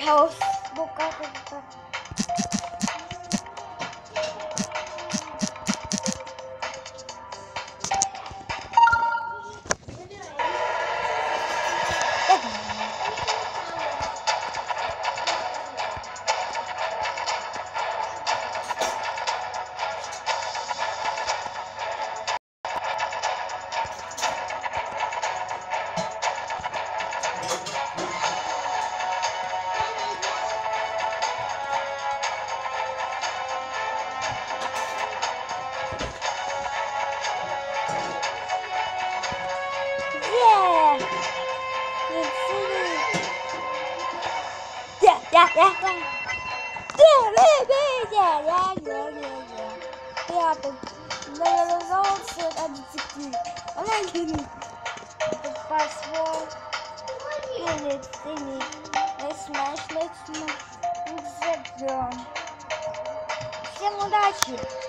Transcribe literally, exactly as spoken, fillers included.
Health. Ну как это? Yeah, yeah, yeah. Yeah, yeah, yeah, yeah, yeah, yeah, yeah. Yeah, the the results and the I'm not kidding. The first one, in it, in it. I smash, let's smash. Всем удачи!